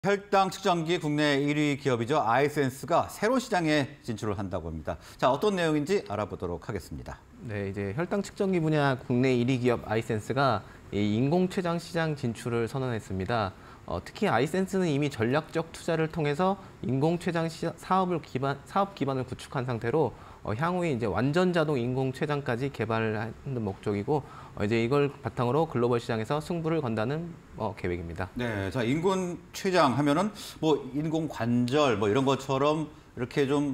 혈당 측정기 국내 1위 기업이죠. 아이센스가 새로운 시장에 진출을 한다고 합니다. 자, 어떤 내용인지 알아보도록 하겠습니다. 네, 이제 혈당 측정기 분야 국내 1위 기업 아이센스가 인공췌장 시장 진출을 선언했습니다. 특히 아이센스는 이미 전략적 투자를 통해서 인공췌장 사업 기반을 구축한 상태로 향후에 이제 완전 자동 인공췌장까지 개발을 하는 목적이고 이제 이걸 바탕으로 글로벌 시장에서 승부를 건다는 계획입니다. 네, 자, 인공췌장 하면은 뭐 인공관절 뭐 이런 것처럼 이렇게 좀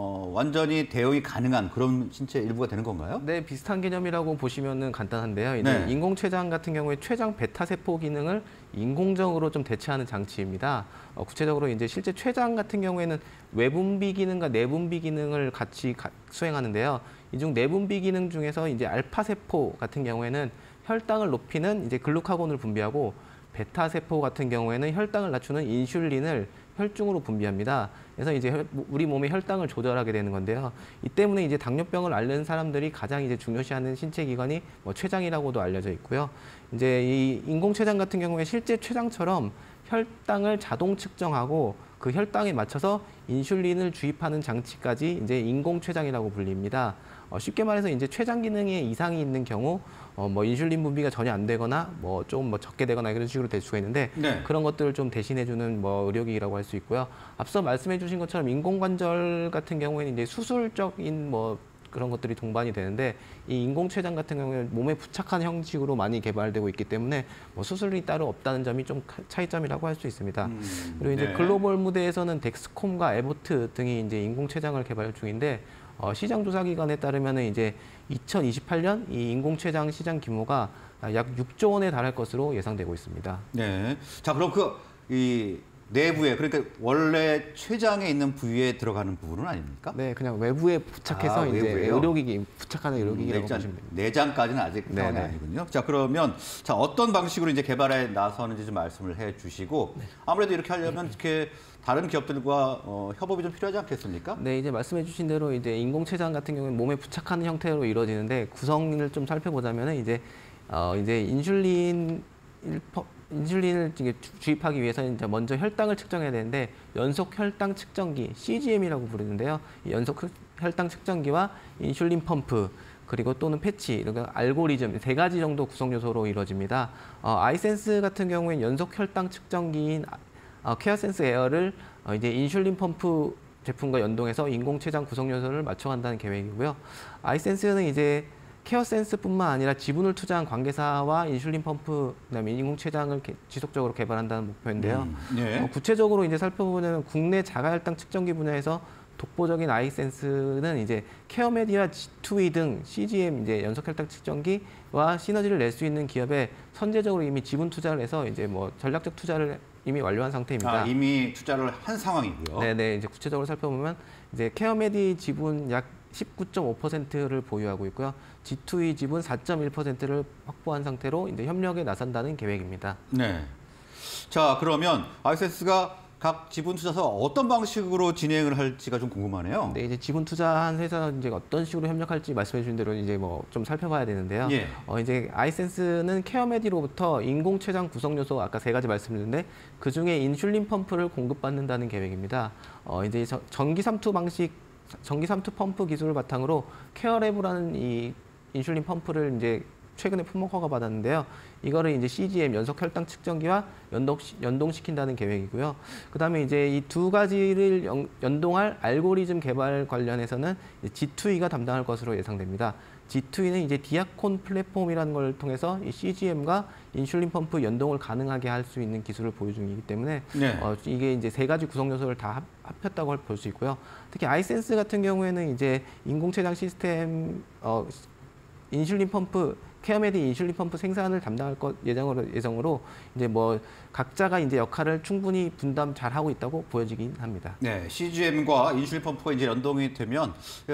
완전히 대응이 가능한 그런 신체 일부가 되는 건가요? 네, 비슷한 개념이라고 보시면은 간단한데요. 이제 네. 인공췌장 같은 경우에 췌장 베타 세포 기능을 인공적으로 좀 대체하는 장치입니다. 구체적으로 이제 실제 췌장 같은 경우에는 외분비 기능과 내분비 기능을 같이 수행하는데요. 이 중 내분비 기능 중에서 이제 알파 세포 같은 경우에는 혈당을 높이는 이제 글루카곤을 분비하고 베타 세포 같은 경우에는 혈당을 낮추는 인슐린을 혈중으로 분비합니다. 그래서 이제 우리 몸의 혈당을 조절하게 되는 건데요. 이 때문에 이제 당뇨병을 앓는 사람들이 가장 이제 중요시하는 신체 기관이 췌장이라고도 알려져 있고요. 이제 이 인공췌장 같은 경우에 실제 췌장처럼 혈당을 자동 측정하고 그 혈당에 맞춰서 인슐린을 주입하는 장치까지 이제 인공췌장이라고 불립니다. 쉽게 말해서 이제 췌장 기능에 이상이 있는 경우 인슐린 분비가 전혀 안 되거나 좀 적게 되거나 이런 식으로 될 수가 있는데 네. 그런 것들을 좀 대신해주는 의료기기라고 할 수 있고요. 앞서 말씀해주신 것처럼 인공관절 같은 경우에는 이제 수술적인 그런 것들이 동반이 되는데 이 인공췌장 같은 경우에는 몸에 부착한 형식으로 많이 개발되고 있기 때문에 수술이 따로 없다는 점이 좀 차이점이라고 할 수 있습니다. 그리고 이제 네. 글로벌 무대에서는 덱스콤과 에보트 등이 이제 인공췌장을 개발 중인데 시장 조사 기관에 따르면은 이제 2028년 이 인공췌장 시장 규모가 약 6조 원에 달할 것으로 예상되고 있습니다. 네. 자, 그럼 이 내부에 그러니까 원래 췌장에 있는 부위에 들어가는 부분은 아닙니까? 네, 그냥 외부에 부착해서 이제 외부에요? 의료기기 부착하는 의료기기라고 보시면 됩니다. 내장까지는 아직 상황이 네네. 아니군요. 자, 그러면 어떤 방식으로 이제 개발에 나서는지 좀 말씀을 해주시고 아무래도 이렇게 하려면 이렇게 다른 기업들과 협업이 좀 필요하지 않겠습니까? 네, 이제 말씀해주신 대로 이제 인공췌장 같은 경우는 몸에 부착하는 형태로 이루어지는데 구성을 좀 살펴보자면은 이제 인슐린을 주입하기 위해서는 이제 먼저 혈당을 측정해야 되는데 연속 혈당 측정기 (CGM이라고) 부르는데요. 이 연속 혈당 측정기와 인슐린 펌프 그리고 또는 패치 이런 알고리즘 3가지 정도 구성 요소로 이루어집니다. 아이센스 같은 경우에는 연속 혈당 측정기인 케어센스 에어를 이제 인슐린 펌프 제품과 연동해서 인공췌장 구성 요소를 맞춰간다는 계획이고요. 아이센스는 이제 케어센스뿐만 아니라 지분을 투자한 관계사와 인슐린 펌프, 그다음에 인공췌장을 지속적으로 개발한다는 목표인데요. 네. 구체적으로 이제 살펴보면 국내 자가혈당 측정기 분야에서 독보적인 아이센스는 이제 케어메디와 G2E 등 CGM 이제 연속혈당 측정기와 시너지를 낼 수 있는 기업에 선제적으로 이미 지분 투자를 해서 이제 전략적 투자를 이미 완료한 상태입니다. 이미 투자를 한 상황이고요. 네네. 이제 구체적으로 살펴보면 이제 케어메디 지분 약 19.5%를 보유하고 있고요. G2E 지분 4.1%를 확보한 상태로 이제 협력에 나선다는 계획입니다. 네. 자, 그러면 아이센스가 각 지분 투자사 어떤 방식으로 진행을 할지가 좀 궁금하네요. 네, 이제 지분 투자한 회사는 이제 어떤 식으로 협력할지 말씀해 주신 대로 이제 좀 살펴봐야 되는데요. 예. 이제 아이센스는 케어메디로부터 인공췌장 구성 요소 아까 3가지 말씀드렸는데 그 중에 인슐린 펌프를 공급받는다는 계획입니다. 이제 전기 삼투 펌프 기술을 바탕으로 케어랩이라는 이 인슐린 펌프를 이제 최근에 품목 허가 받았는데요. 이거를 이제 CGM 연속 혈당 측정기와 연동시킨다는 계획이고요. 그다음에 이제 이 2가지를 연동할 알고리즘 개발 관련해서는 G2E가 담당할 것으로 예상됩니다. G2E는 이제 디아콘 플랫폼이라는 걸 통해서 이 CGM과 인슐린 펌프 연동을 가능하게 할 수 있는 기술을 보유 중이기 때문에 네. 이게 이제 3가지 구성 요소를 다 합했다고 볼 수 있고요. 특히 아이센스 같은 경우에는 이제 인공췌장 시스템 인슐린 펌프 케어메디 인슐린 펌프 생산을 담당할 예정으로 이제 각자가 이제 역할을 충분히 분담 잘 하고 있다고 보여지긴 합니다. 네, CGM과 인슐린 펌프가 이제 연동이 되면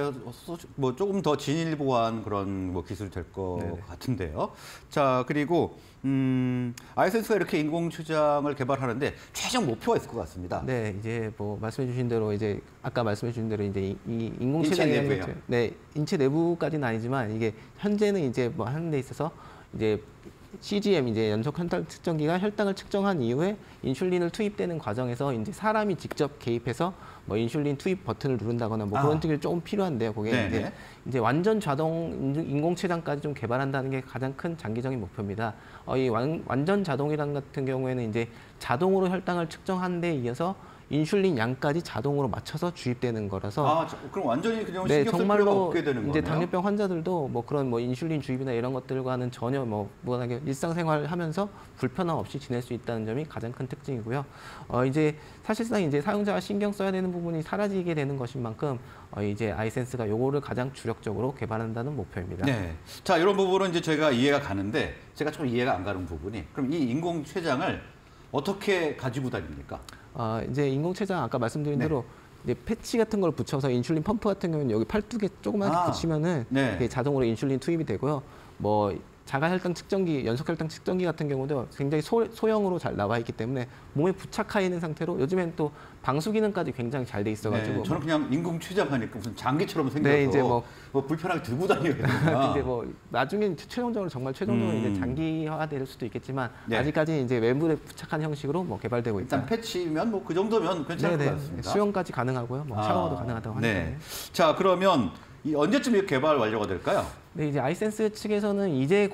조금 더 진일보한 그런 기술이 될 것 같은데요. 자, 그리고 아이센스가 이렇게 인공췌장을 개발하는데 최종 목표가 있을 것 같습니다. 네, 이제 말씀해주신 대로 이제 아까 말씀해주신 대로 이제 이 인체 인공췌장이라는 내부예요. 네, 인체 내부까지는 아니지만 이게 현재는 이제 하는 데 있어서 이제 CGM 이제 연속 혈당 측정기가 혈당을 측정한 이후에 인슐린을 투입되는 과정에서 이제 사람이 직접 개입해서 뭐 인슐린 투입 버튼을 누른다거나 뭐 그런 특이 조금 필요한데요. 그게 이제 완전 자동 인공췌장까지 좀 개발한다는 게 가장 큰 장기적인 목표입니다. 이 완전 자동이란 같은 경우에는 이제 자동으로 혈당을 측정한 데 이어서 인슐린 양까지 자동으로 맞춰서 주입되는 거라서 그럼 완전히 그냥 네, 신경 쓸 필요가 정말로 없게 되는 이제 거네요. 당뇨병 환자들도 뭐 그런 뭐 인슐린 주입이나 이런 것들과는 전혀 뭐 무관하게 일상생활하면서 불편함 없이 지낼 수 있다는 점이 가장 큰 특징이고요. 이제 사실상 이제 사용자가 신경 써야 되는 부분이 사라지게 되는 것인 만큼 이제 아이센스가 요거를 가장 주력적으로 개발한다는 목표입니다. 네. 자, 이런 부분은 이제 저희가 이해가 가는데 제가 좀 이해가 안 가는 부분이 그럼 이 인공췌장을 어떻게 가지고 다닙니까? 이제 인공췌장 아까 말씀드린 대로 이제 패치 같은 걸 붙여서 인슐린 펌프 같은 경우는 여기 팔뚝에 조그맣게 붙이면은 자동으로 인슐린 투입이 되고요. 뭐 자가 혈당 측정기, 연속 혈당 측정기 같은 경우도 굉장히 소형으로 잘 나와 있기 때문에 몸에 부착해 있는 상태로 요즘엔 또 방수 기능까지 굉장히 잘 돼 있어가지고 저는 그냥 인공췌장 하니까 무슨 장기처럼 생겨서 이제 뭐 불편하게 들고 다녀야 되나. 근데 뭐 나중에 최종적으로 이제 장기화될 수도 있겠지만 아직까지 이제 외부에 부착한 형식으로 뭐 개발되고 있다. 일단 패치면 뭐 그 정도면 괜찮을 것 같습니다. 수영까지 가능하고요. 뭐 샤워도 가능하다고 하니까. 자, 그러면 언제쯤 이 개발 완료가 될까요? 네, 이제 아이센스 측에서는 이제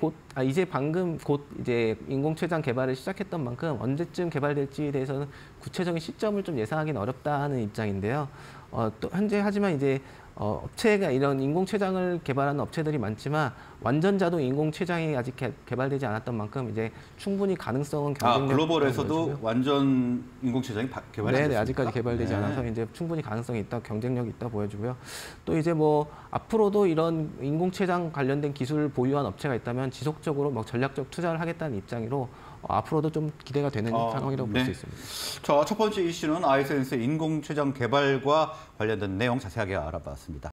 방금 곧 이제 인공췌장 개발을 시작했던 만큼 언제쯤 개발될지에 대해서는 구체적인 시점을 좀 예상하기는 어렵다는 입장인데요. 또 현재 하지만 이제 업체가 이런 인공췌장을 개발하는 업체들이 많지만 완전 자동 인공췌장이 아직 개발되지 않았던 만큼 이제 충분히 가능성은 글로벌에서도 완전 인공췌장이 개발이 안 됐습니까? 아직까지 개발되지 않아서 이제 충분히 가능성이 있다, 경쟁력이 있다 보여지고요. 또 이제 뭐 앞으로도 이런 인공췌장 관련된 기술을 보유한 업체가 있다면 지속적으로 뭐 전략적 투자를 하겠다는 입장으로 앞으로도 좀 기대가 되는 상황이라고 볼 수 있습니다. 자, 첫 번째 이슈는 아이센스의 인공췌장 개발과 관련된 내용 자세하게 알아봤습니다.